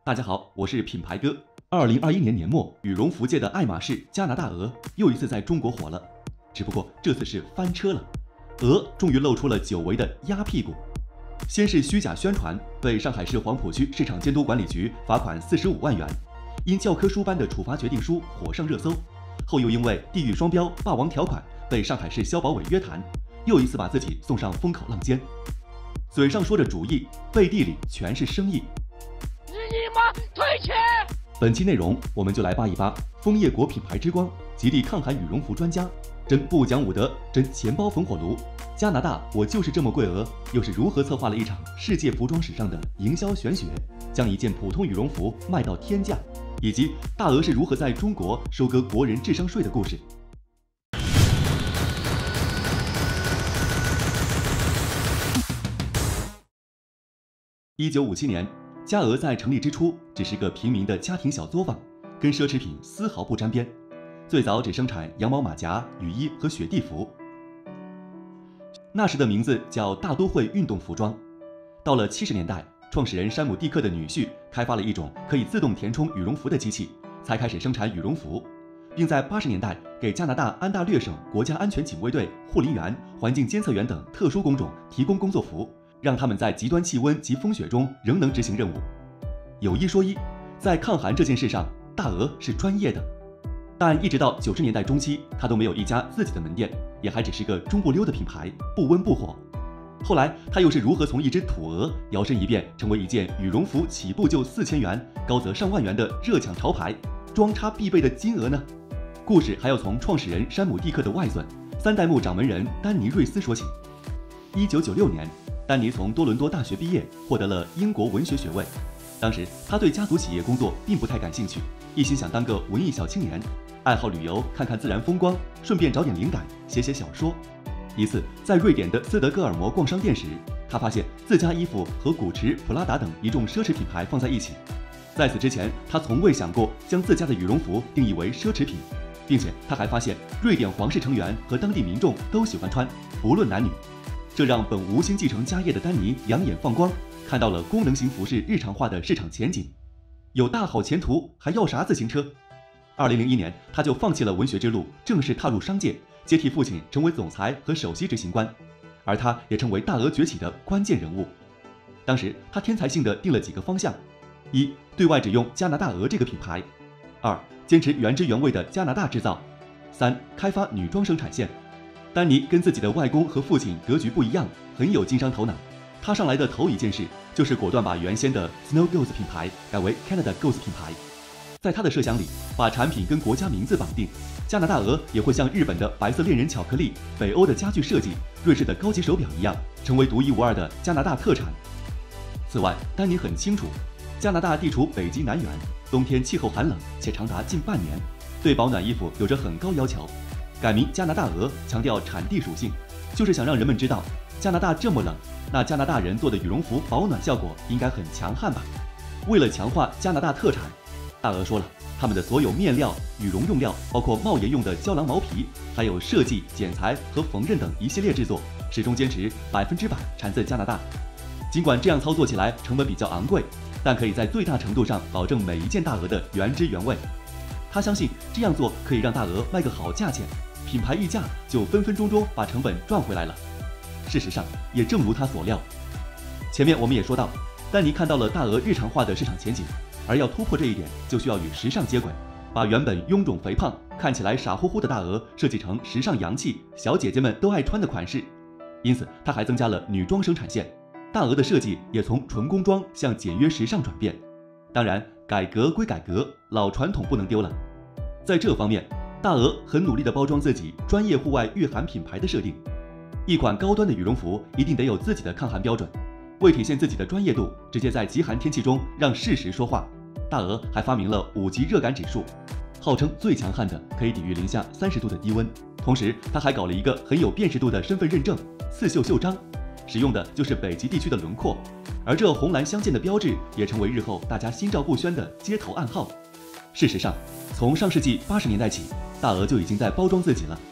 大家好，我是品牌哥。2021年年末，羽绒服界的爱马仕加拿大鹅又一次在中国火了，只不过这次是翻车了。鹅终于露出了久违的鸭屁股。先是虚假宣传，被上海市黄浦区市场监督管理局罚款45万元，因教科书般的处罚决定书火上热搜。后又因为地域双标、霸王条款被上海市消保委约谈，又一次把自己送上风口浪尖。嘴上说着主义，背地里全是生意。 你妈退钱！ 本期内容我们就来扒一扒枫叶国品牌之光，极地抗寒羽绒服专家，真不讲武德，真钱包焚火炉。加拿大我就是这么贵鹅，又是如何策划了一场世界服装史上的营销玄学，将一件普通羽绒服卖到天价，以及大鹅是如何在中国收割国人智商税的故事。1957年，佳鹅在成立之初只是个平民的家庭小作坊，跟奢侈品丝毫不沾边。最早只生产羊毛马甲、雨衣和雪地服，那时的名字叫大都会运动服装。到了70年代，创始人山姆·蒂克的女婿开发了一种可以自动填充羽绒服的机器，才开始生产羽绒服，并在80年代给加拿大安大略省国家安全警卫队护理员、环境监测员等特殊工种提供工作服，让他们在极端气温及风雪中仍能执行任务。有一说一，在抗寒这件事上，大鹅是专业的。但一直到90年代中期，它都没有一家自己的门店，也还只是个中不溜的品牌，不温不火。后来它又是如何从一只土鹅摇身一变，成为一件羽绒服起步就4000元，高则上万元的热抢潮牌，装叉必备的金鹅呢？故事还要从创始人山姆·蒂克的外孙、3代目掌门人丹尼·瑞斯说起。1996年，丹尼从多伦多大学毕业，获得了英国文学学位。当时他对家族企业工作并不太感兴趣，一心想当个文艺小青年，爱好旅游，看看自然风光，顺便找点灵感，写写小说。一次在瑞典的斯德哥尔摩逛商店时，他发现自家衣服和古驰、普拉达等一众奢侈品牌放在一起。在此之前，他从未想过将自家的羽绒服定义为奢侈品，并且他还发现瑞典皇室成员和当地民众都喜欢穿，不论男女。这让本无心继承家业的丹尼两眼放光，看到了功能型服饰日常化的市场前景。有大好前途，还要啥自行车？2001年，他就放弃了文学之路，正式踏入商界，接替父亲成为总裁和首席执行官，而他也成为大鹅崛起的关键人物。当时他天才性地定了几个方向：一、对外只用加拿大鹅这个品牌；二、坚持原汁原味的加拿大制造；三、开发女装生产线。丹尼跟自己的外公和父亲格局不一样，很有经商头脑。他上来的头一件事就是果断把原先的 Snow Goose 品牌改为 Canada Goose 品牌。在他的设想里，把产品跟国家名字绑定，加拿大鹅也会像日本的白色恋人巧克力、北欧的家具设计、瑞士的高级手表一样，成为独一无二的加拿大特产。此外，丹尼很清楚，加拿大地处北极南缘，冬天气候寒冷且长达近半年，对保暖衣服有着很高要求。改名加拿大鹅，强调产地属性，就是想让人们知道，加拿大这么冷，那加拿大人做的羽绒服保暖效果应该很强悍吧？为了强化加拿大特产，大鹅说了，他们的所有面料、羽绒用料，包括帽檐用的胶囊毛皮，还有设计、剪裁和缝纫等一系列制作，始终坚持100%产自加拿大。尽管这样操作起来成本比较昂贵，但可以在最大程度上保证每一件大鹅的原汁原味。他相信这样做可以让大鹅卖个好价钱，品牌溢价就分分钟钟把成本赚回来了。事实上，也正如他所料。前面我们也说到，丹尼看到了大鹅日常化的市场前景，而要突破这一点，就需要与时尚接轨，把原本臃肿肥胖、看起来傻乎乎的大鹅设计成时尚洋气、小姐姐们都爱穿的款式。因此，他还增加了女装生产线，大鹅的设计也从纯工装向简约时尚转变。当然，改革归改革，老传统不能丢了。在这方面，大鹅很努力地包装自己专业户外御寒品牌的设定。一款高端的羽绒服一定得有自己的抗寒标准。为体现自己的专业度，直接在极寒天气中让事实说话，大鹅还发明了5级热感指数，号称最强悍的，可以抵御零下30度的低温。同时，他还搞了一个很有辨识度的身份认证——刺绣袖章，使用的就是北极地区的轮廓。而这红蓝相间的标志也成为日后大家心照不宣的街头暗号。事实上，从上世纪80年代起，大鹅就已经在包装自己了。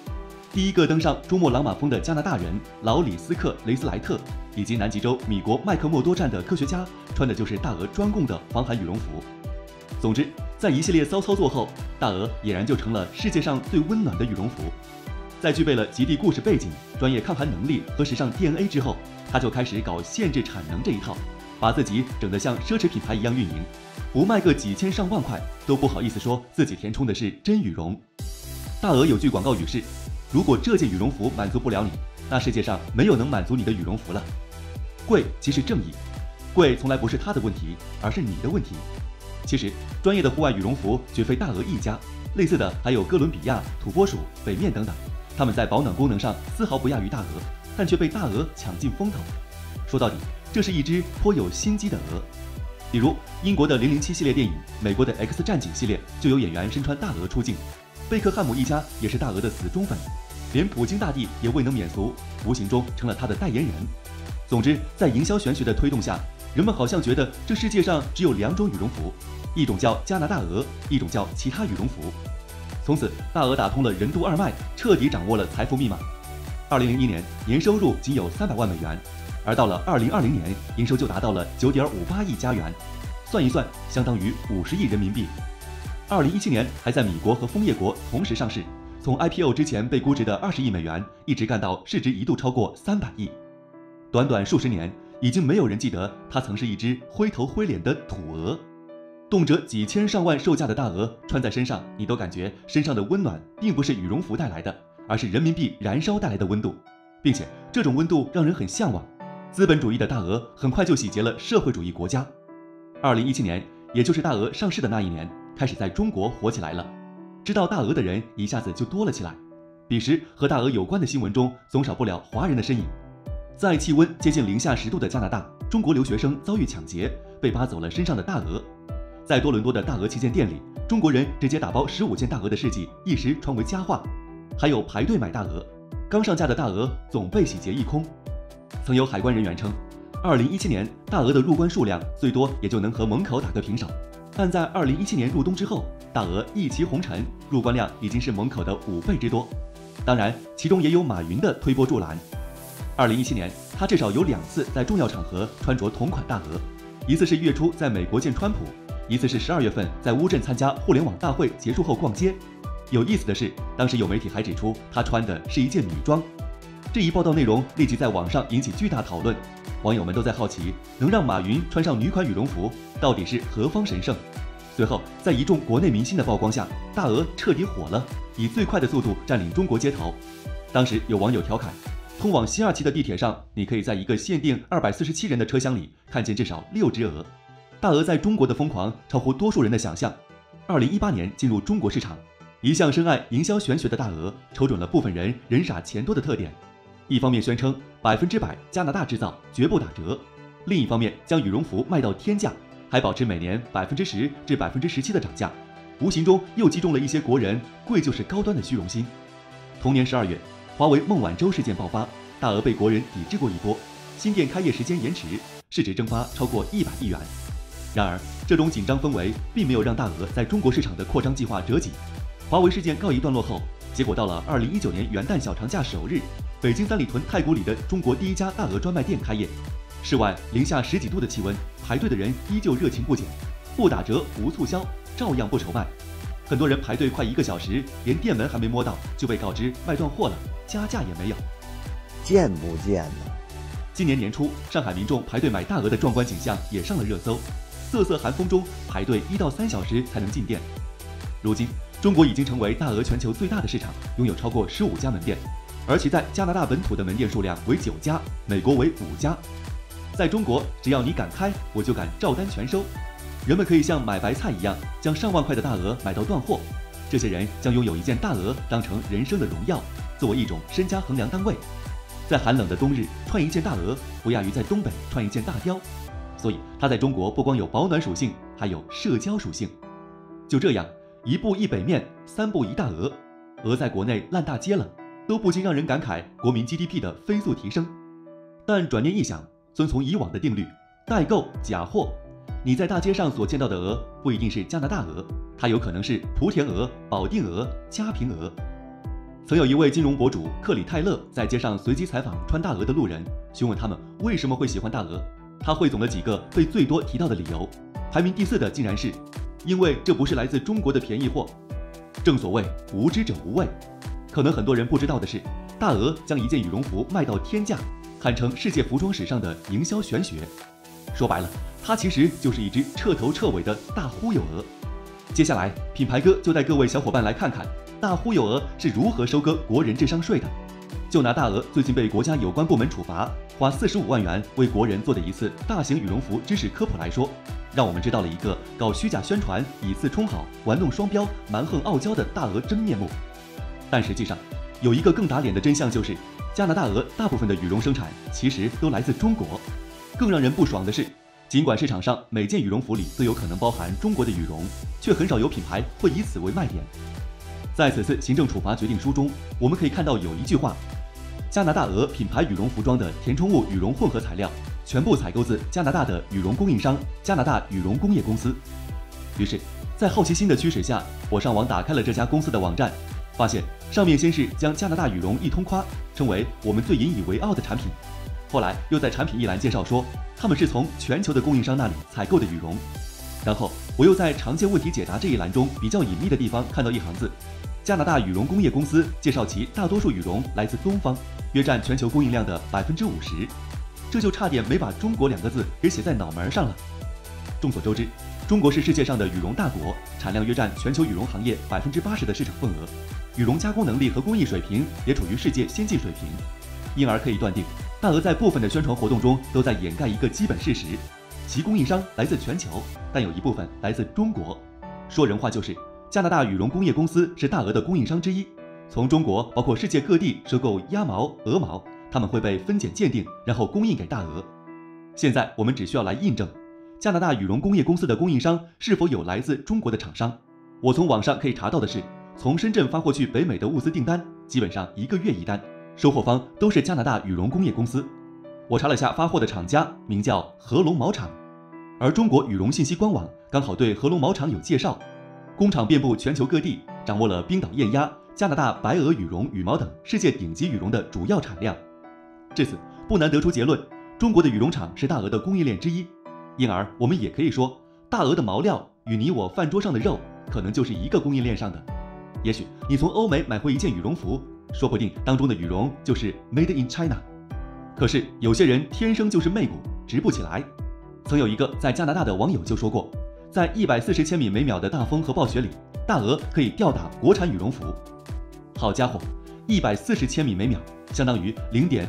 第一个登上珠穆朗玛峰的加拿大人劳里斯克·雷斯莱特，以及南极洲米国麦克默多站的科学家，穿的就是大鹅专供的防寒羽绒服。总之，在一系列骚操作后，大鹅俨然就成了世界上最温暖的羽绒服。在具备了极地故事背景、专业抗寒能力和时尚 DNA 之后，他就开始搞限制产能这一套，把自己整得像奢侈品牌一样运营，不卖个几千上万块都不好意思说自己填充的是真羽绒。大鹅有句广告语是：如果这件羽绒服满足不了你，那世界上没有能满足你的羽绒服了。贵即是正义，贵从来不是他的问题，而是你的问题。其实，专业的户外羽绒服绝非大鹅一家，类似的还有哥伦比亚、土拨鼠、北面等等，他们在保暖功能上丝毫不亚于大鹅，但却被大鹅抢尽风头。说到底，这是一只颇有心机的鹅。比如英国的007系列电影，美国的 X 战警系列就有演员身穿大鹅出镜，贝克汉姆一家也是大鹅的死忠粉，连普京大帝也未能免俗，无形中成了他的代言人。总之，在营销玄学的推动下，人们好像觉得这世界上只有2种羽绒服，一种叫加拿大鹅，一种叫其他羽绒服。从此，大鹅打通了任督二脉，彻底掌握了财富密码。2001年年收入仅有300万美元，而到了2020年，营收就达到了9.58亿加元，算一算，相当于50亿人民币。2017年还在米国和枫叶国同时上市，从 IPO 之前被估值的20亿美元，一直干到市值一度超过300亿。短短数十年，已经没有人记得它曾是一只灰头灰脸的土鹅。动辄几千上万售价的大鹅穿在身上，你都感觉身上的温暖并不是羽绒服带来的，而是人民币燃烧带来的温度，并且这种温度让人很向往。资本主义的大鹅很快就洗劫了社会主义国家。2017年，也就是大鹅上市的那一年，开始在中国火起来了，知道大鹅的人一下子就多了起来。彼时和大鹅有关的新闻中，总少不了华人的身影。在气温接近-10度的加拿大，中国留学生遭遇抢劫，被扒走了身上的大鹅。在多伦多的大鹅旗舰店里，中国人直接打包15件大鹅的事迹一时传为佳话，还有排队买大鹅，刚上架的大鹅总被洗劫一空。曾有海关人员称，2017年大鹅的入关数量最多也就能和门口打个平手，但在2017年入冬之后，大鹅一骑红尘，入关量已经是门口的5倍之多。当然，其中也有马云的推波助澜。2017年，他至少有2次在重要场合穿着同款大鹅，一次是月初在美国见川普，一次是12月份在乌镇参加互联网大会结束后逛街。有意思的是，当时有媒体还指出他穿的是一件女装。这一报道内容立即在网上引起巨大讨论，网友们都在好奇，能让马云穿上女款羽绒服，到底是何方神圣？随后，在一众国内明星的曝光下，大鹅彻底火了，以最快的速度占领中国街头。当时有网友调侃，通往西二旗的地铁上，你可以在一个限定247人的车厢里看见至少6只鹅。大鹅在中国的疯狂超乎多数人的想象。2018年进入中国市场，一向深爱营销玄学的大鹅，瞅准了部分人人傻钱多的特点。一方面宣称100%加拿大制造，绝不打折；另一方面将羽绒服卖到天价，还保持每年10%至17%的涨价，无形中又击中了一些国人贵就是高端的虚荣心。同年12月，华为孟晚舟事件爆发，大鹅被国人抵制过一波，新店开业时间延迟，市值蒸发超过100亿元。然而，这种紧张氛围并没有让大鹅在中国市场的扩张计划折戟。华为事件告一段落后，结果到了2019年元旦小长假首日，北京三里屯太古里的中国第一家大鹅专卖店开业。室外-10几度的气温，排队的人依旧热情不减，不打折无促销，照样不愁卖。很多人排队快1个小时，连店门还没摸到，就被告知卖断货了，加价也没有。 贱不贱呢？ 今年年初，上海民众排队买大鹅的壮观景象也上了热搜。瑟瑟寒风中排队1到3小时才能进店。如今，中国已经成为大鹅全球最大的市场，拥有超过15家门店，而且在加拿大本土的门店数量为9家，美国为5家。在中国，只要你敢开，我就敢照单全收。人们可以像买白菜一样，将上万块的大鹅买到断货。这些人将拥有一件大鹅当成人生的荣耀，作为一种身家衡量单位。在寒冷的冬日穿一件大鹅，不亚于在东北穿一件大貂。所以它在中国不光有保暖属性，还有社交属性。就这样，一步一北面，3步一大鹅，鹅在国内烂大街了，都不禁让人感慨国民 GDP 的飞速提升。但转念一想，遵从以往的定律，代购假货，你在大街上所见到的鹅不一定是加拿大鹅，它有可能是莆田鹅、保定鹅、嘉平鹅。 曾有一位金融博主克里泰勒在街上随机采访穿大鹅的路人，询问他们为什么会喜欢大鹅。他汇总了几个被最多提到的理由，排名第4的竟然是因为这不是来自中国的便宜货。正所谓无知者无畏。可能很多人不知道的是，大鹅将一件羽绒服卖到天价，堪称世界服装史上的营销玄学。说白了，它其实就是一只彻头彻尾的大忽悠鹅。接下来，品牌哥就带各位小伙伴来看看大忽悠鹅是如何收割国人智商税的。就拿大鹅最近被国家有关部门处罚，花45万元为国人做的一次大型羽绒服知识科普来说，让我们知道了一个搞虚假宣传、以次充好、玩弄双标、蛮横傲娇的大鹅真面目。但实际上，有一个更打脸的真相，就是加拿大鹅大部分的羽绒生产其实都来自中国。更让人不爽的是，尽管市场上每件羽绒服里都有可能包含中国的羽绒，却很少有品牌会以此为卖点。在此次行政处罚决定书中，我们可以看到有一句话：加拿大鹅品牌羽绒服装的填充物羽绒混合材料全部采购自加拿大的羽绒供应商加拿大羽绒工业公司。于是，在好奇心的驱使下，我上网打开了这家公司的网站，发现上面先是将加拿大羽绒一通夸，称为我们最引以为傲的产品。后来又在产品一栏介绍说，他们是从全球的供应商那里采购的羽绒。然后我又在常见问题解答这一栏中比较隐秘的地方看到一行字：加拿大羽绒工业公司介绍其大多数羽绒来自东方，约占全球供应量的50%。这就差点没把中国2个字给写在脑门上了。众所周知，中国是世界上的羽绒大国，产量约占全球羽绒行业80%的市场份额，羽绒加工能力和工艺水平也处于世界先进水平。因而可以断定，大鹅在部分的宣传活动中都在掩盖一个基本事实：其供应商来自全球，但有一部分来自中国。说人话就是，加拿大羽绒工业公司是大鹅的供应商之一，从中国包括世界各地收购鸭毛、鹅毛，它们会被分拣鉴定，然后供应给大鹅。现在我们只需要来印证加拿大羽绒工业公司的供应商是否有来自中国的厂商。我从网上可以查到的是，从深圳发货去北美的物资订单基本上1个月一单，收货方都是加拿大羽绒工业公司。我查了下发货的厂家，名叫合龙毛厂，而中国羽绒信息官网刚好对合龙毛厂有介绍，工厂遍布全球各地，掌握了冰岛燕鸭、加拿大白鹅羽绒、羽毛等世界顶级羽绒的主要产量。至此，不难得出结论，中国的羽绒厂是大鹅的供应链之一。因而，我们也可以说，大鹅的毛料与你我饭桌上的肉，可能就是一个供应链上的。也许你从欧美买回一件羽绒服，说不定当中的羽绒就是 Made in China。可是有些人天生就是媚骨，直不起来。曾有一个在加拿大的网友就说过，在140千米每秒的大风和暴雪里，大鹅可以吊打国产羽绒服。好家伙，140千米每秒相当于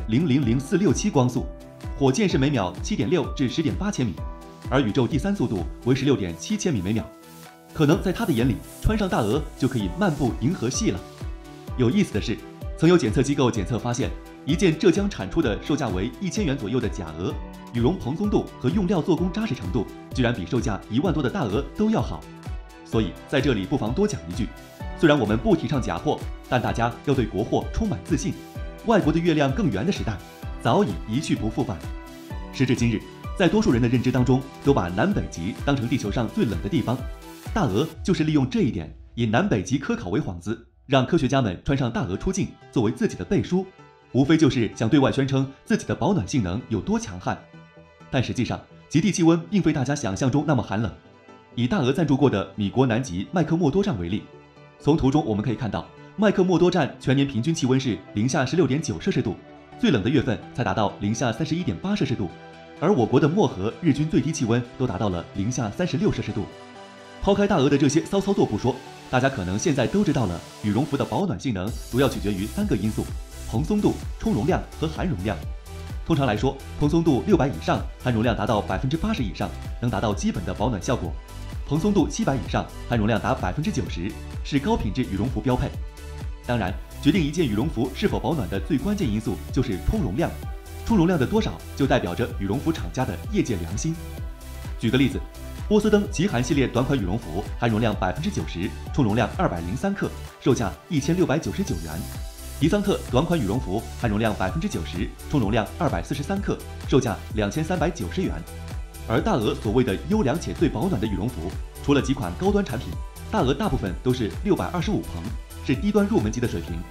0.000467光速，火箭是每秒7.6至10.8千米，而宇宙第3速度为16.7千米每秒。可能在他的眼里，穿上大鹅就可以漫步银河系了。有意思的是，曾有检测机构检测发现，一件浙江产出的售价为1000元左右的假鹅，羽绒蓬松度和用料做工扎实程度，居然比售价1万多的大鹅都要好。所以在这里不妨多讲一句，虽然我们不提倡假货，但大家要对国货充满自信。外国的月亮更圆的时代，早已一去不复返。时至今日，在多数人的认知当中，都把南北极当成地球上最冷的地方。大鹅就是利用这一点，以南北极科考为幌子，让科学家们穿上大鹅出镜，作为自己的背书，无非就是想对外宣称自己的保暖性能有多强悍。但实际上，极地气温并非大家想象中那么寒冷。以大鹅赞助过的米国南极麦克默多站为例，从图中我们可以看到，麦克默多站全年平均气温是-16.9摄氏度，最冷的月份才达到-31.8摄氏度，而我国的漠河日均最低气温都达到了-36摄氏度。抛开大鹅的这些骚操作不说，大家可能现在都知道了，羽绒服的保暖性能主要取决于3个因素：蓬松度、充绒量和含绒量。通常来说，蓬松度600以上，含绒量达到80%以上，能达到基本的保暖效果；蓬松度700以上，含绒量达90%，是高品质羽绒服标配。当然，决定一件羽绒服是否保暖的最关键因素就是充绒量，充绒量的多少就代表着羽绒服厂家的业界良心。举个例子，波司登极寒系列短款羽绒服含绒量90%，充绒量203克，售价1699元；迪桑特短款羽绒服含绒量90%，充绒量243克，售价2390元。而大鹅所谓的优良且最保暖的羽绒服，除了几款高端产品，大鹅大部分都是625蓬，是低端入门级的水平。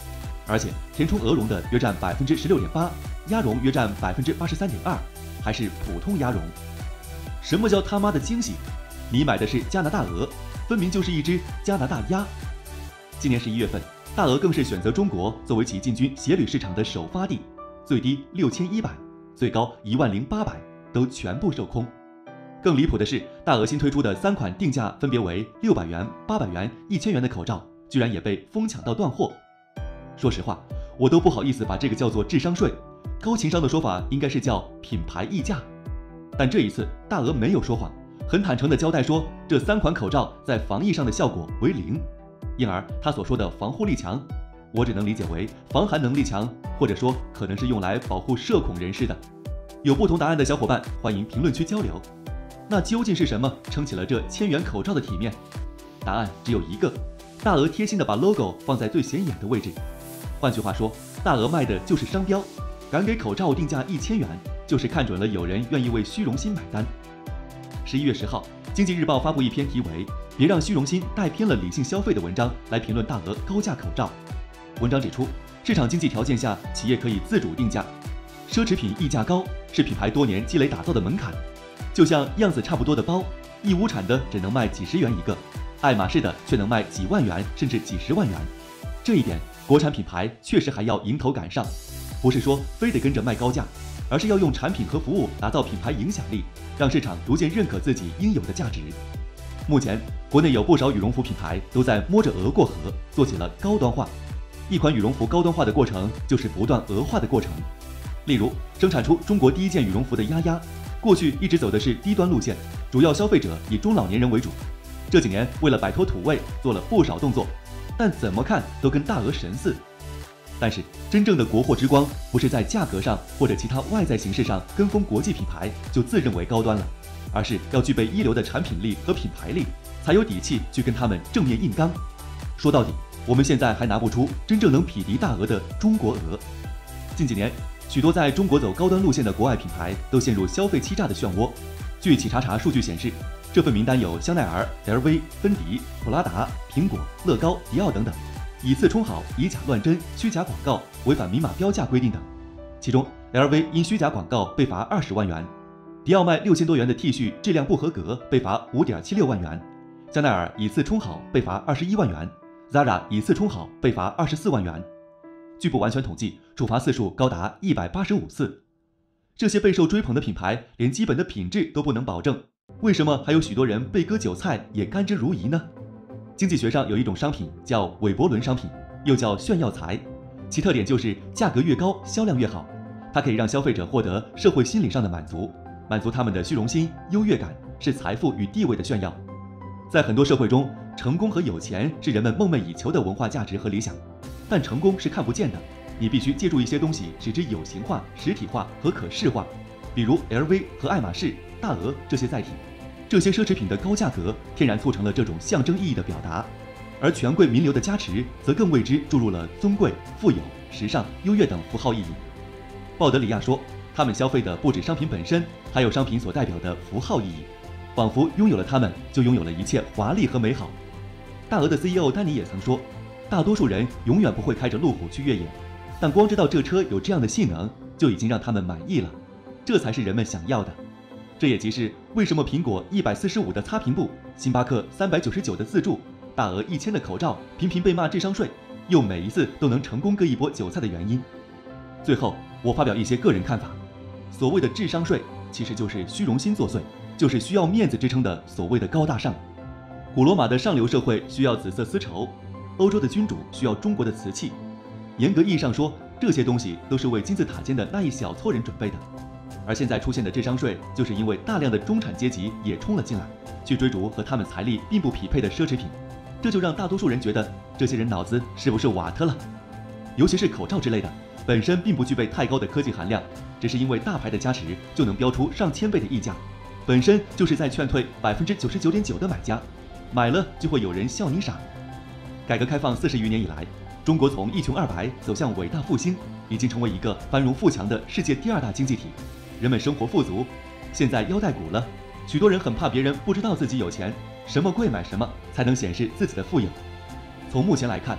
而且填充鹅绒的约占16.8%，鸭绒约占83.2%，还是普通鸭绒。什么叫他妈的惊喜？你买的是加拿大鹅，分明就是一只加拿大鸭。今年11月份，大鹅更是选择中国作为其进军鞋履市场的首发地，最低6100，最高10800，都全部售空。更离谱的是，大鹅新推出的3款定价分别为600元、800元、1000元的口罩，居然也被疯抢到断货。说实话，我都不好意思把这个叫做智商税，高情商的说法应该是叫品牌溢价。但这一次，大鹅没有说谎，很坦诚地交代说，这3款口罩在防疫上的效果为0，因而他所说的防护力强，我只能理解为防寒能力强，或者说可能是用来保护社恐人士的。有不同答案的小伙伴，欢迎评论区交流。那究竟是什么撑起了这1000元口罩的体面？答案只有一个，大鹅贴心地把 logo 放在最显眼的位置。换句话说，大鹅卖的就是商标，敢给口罩定价1000元，就是看准了有人愿意为虚荣心买单。11月10号，经济日报发布一篇题为《别让虚荣心带偏了理性消费》的文章，来评论大鹅高价口罩。文章指出，市场经济条件下，企业可以自主定价，奢侈品溢价高是品牌多年积累打造的门槛。就像样子差不多的包，义乌产的只能卖几十元一个，爱马仕的却能卖几万元甚至几十万元。这一点，国产品牌确实还要迎头赶上，不是说非得跟着卖高价，而是要用产品和服务打造品牌影响力，让市场逐渐认可自己应有的价值。目前，国内有不少羽绒服品牌都在摸着鹅过河，做起了高端化。一款羽绒服高端化的过程，就是不断鹅化的过程。例如，生产出中国第一件羽绒服的丫丫，过去一直走的是低端路线，主要消费者以中老年人为主。这几年为了摆脱土味，做了不少动作，但怎么看都跟大鹅神似。但是真正的国货之光，不是在价格上或者其他外在形式上跟风国际品牌就自认为高端了，而是要具备一流的产品力和品牌力，才有底气去跟他们正面硬刚。说到底，我们现在还拿不出真正能匹敌大鹅的中国鹅。近几年，许多在中国走高端路线的国外品牌都陷入消费欺诈的漩涡。据企查查数据显示，这份名单有香奈儿、LV、芬迪、普拉达、苹果、乐高、迪奥等等，以次充好、以假乱真、虚假广告、违反明码标价规定等。其中 ，LV 因虚假广告被罚20万元，迪奥卖6000多元的 T 恤质量不合格被罚5.76万元，香奈儿以次充好被罚21万元，Zara 以次充好被罚24万元。据不完全统计，处罚次数高达185次。这些备受追捧的品牌，连基本的品质都不能保证，为什么还有许多人被割韭菜也甘之如饴呢？经济学上有一种商品叫韦伯伦商品，又叫炫耀财，其特点就是价格越高，销量越好。它可以让消费者获得社会心理上的满足，满足他们的虚荣心、优越感，是财富与地位的炫耀。在很多社会中，成功和有钱是人们梦寐以求的文化价值和理想。但成功是看不见的，你必须借助一些东西使之有形化、实体化和可视化，比如 LV 和爱马仕、大鹅这些载体。这些奢侈品的高价格天然促成了这种象征意义的表达，而权贵名流的加持则更为之注入了尊贵、富有、时尚、优越等符号意义。鲍德里亚说，他们消费的不止商品本身，还有商品所代表的符号意义，仿佛拥有了它们，就拥有了一切华丽和美好。大鹅的 CEO 丹尼也曾说，大多数人永远不会开着路虎去越野，但光知道这车有这样的性能，就已经让他们满意了，这才是人们想要的。这也即是为什么苹果145的擦屏布，星巴克399的自助，大鹅1000的口罩频频被骂智商税，又每一次都能成功割一波韭菜的原因。最后，我发表一些个人看法，所谓的智商税，其实就是虚荣心作祟，就是需要面子支撑的所谓的高大上。古罗马的上流社会需要紫色丝绸，欧洲的君主需要中国的瓷器。严格意义上说，这些东西都是为金字塔尖的那一小撮人准备的。而现在出现的智商税，就是因为大量的中产阶级也冲了进来，去追逐和他们财力并不匹配的奢侈品，这就让大多数人觉得这些人脑子是不是瓦特了？尤其是口罩之类的，本身并不具备太高的科技含量，只是因为大牌的加持就能标出上千倍的溢价，本身就是在劝退99.9%的买家，买了就会有人笑你傻。改革开放40余年以来，中国从一穷二白走向伟大复兴，已经成为一个繁荣富强的世界第2大经济体，人们生活富足。现在腰带鼓了，许多人很怕别人不知道自己有钱，什么贵买什么才能显示自己的富有。从目前来看，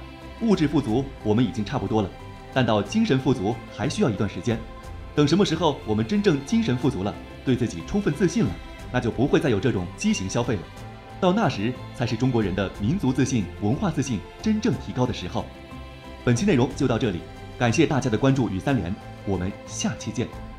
物质富足我们已经差不多了，但到精神富足还需要一段时间。等什么时候我们真正精神富足了，对自己充分自信了，那就不会再有这种畸形消费了。到那时才是中国人的民族自信、文化自信真正提高的时候。本期内容就到这里，感谢大家的关注与三连，我们下期见。